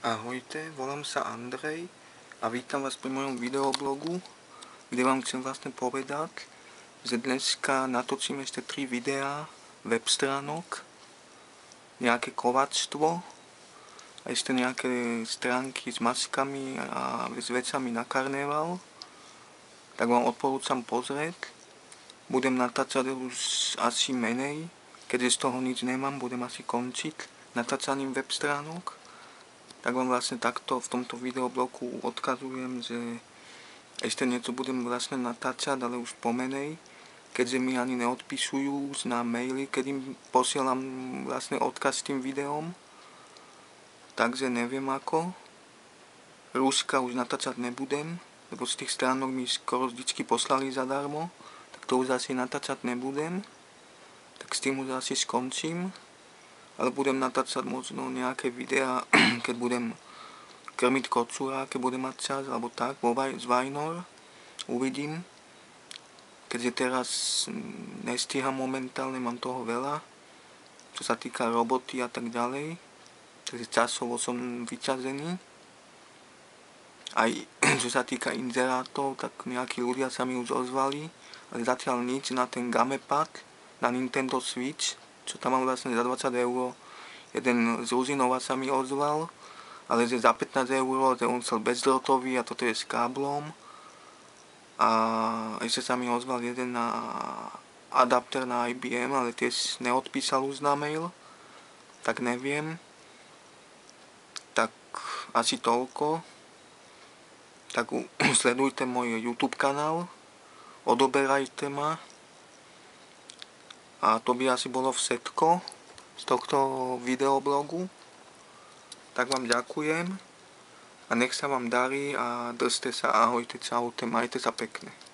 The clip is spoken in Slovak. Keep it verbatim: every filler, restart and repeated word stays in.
Ahojte, volám sa Andrej a vítam vás pri mojom videoblogu, kde vám chcem vlastne povedať, že dneska natočím ešte tri videá web stránok, nejaké kováctvo a ešte nejaké stránky s maskami a s vecami na karneval. Tak vám odporúčam pozrieť. Budem natáčať už asi menej, keďže z toho nič nemám, budem asi končiť natáčaním web stránok. Tak vám vlastne takto v tomto videoblogu odkazujem, že ešte niečo budem vlastne natáčať, ale už pomenej, keďže mi ani neodpisujú na maily, keď im posielam vlastne odkaz s tým videom. Takže neviem ako. Rúška už natáčať nebudem, lebo z tých stránok mi skoro vždycky poslali zadarmo, tak to už asi natáčať nebudem. Tak s tým už asi skončím. Ale budem natáčať možno nejaké videá, keď budem krmiť kocúra, keď budem mať čas, alebo tak, z Vajnor. Uvidím. Keďže teraz nestíham momentálne, mám toho veľa, čo sa týka roboty a tak ďalej. Takže časovo som vyťažený. Aj čo sa týka inzerátov, tak nejakí ľudia sa mi už ozvali, ale zatiaľ nič na ten Gamepad, na Nintendo Switch, čo tam mám vlastne za dvadsať eur. Jeden z Ruzinova sa mi ozval, ale že za pätnásť eur, že on chcel bezdrotový a toto je s káblom. A ešte sa mi ozval jeden na adapter na í bí em, ale tiež neodpísal už na mail, tak neviem. Tak asi toľko. Tak sledujte môj YouTube kanál, odoberajte ma. A to by asi bolo všetko z tohto videoblogu. Tak vám ďakujem a nech sa vám darí a držte sa, ahojte, čaute, majte sa pekne.